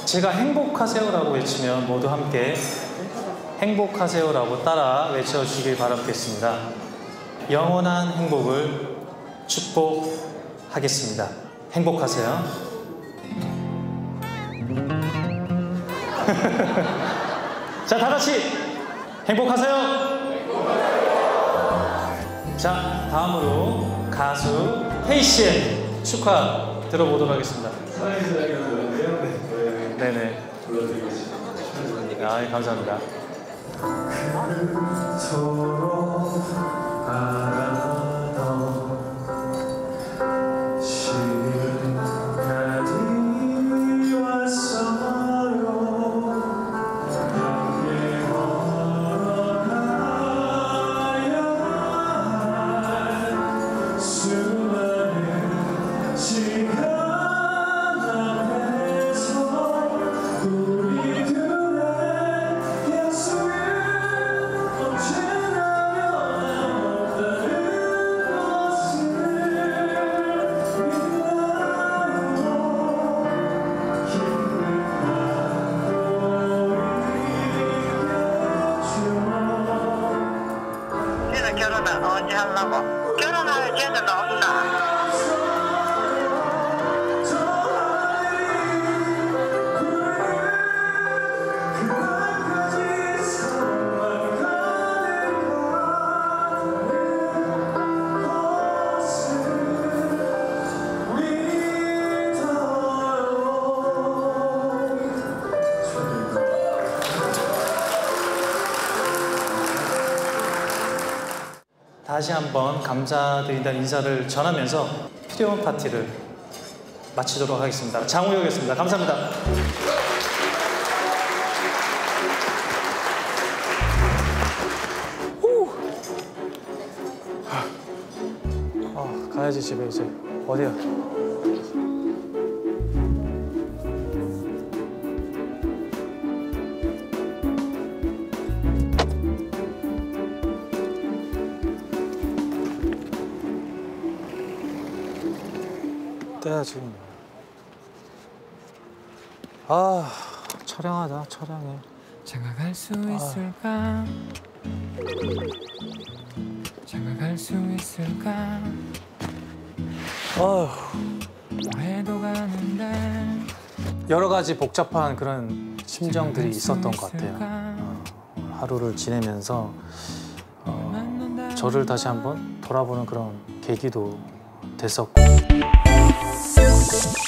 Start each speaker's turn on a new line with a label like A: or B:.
A: 제가 행복하세요라고 외치면 모두 함께 행복하세요라고 따라 외쳐주시길 바라겠습니다. 영원한 행복을 축복하겠습니다. 행복하세요. 자, 다 같이 행복하세요. 자, 다음으로 가수 헤이 씨의 축하 들어보도록 하겠습니다. 네네. 아, 감사합니다.
B: 결혼은 언제 하려고? 결혼할 계획은 없나?
A: 다시 한번 감사드린다는 인사를 전하면서 필요한 파티를 마치도록 하겠습니다. 장우혁이었습니다. 감사합니다. 가야지 집에 이제. 어디야? 때야 지금. 아, 촬영하자. 촬영해.
C: 장가갈 수 있을까? 장가갈 수 있을까? 해도 가는데
A: 여러 가지 복잡한 그런 심정들이 있었던 것 같아요. 하루를 지내면서 저를 다시 한번 돌아보는 그런 계기도 됐었고.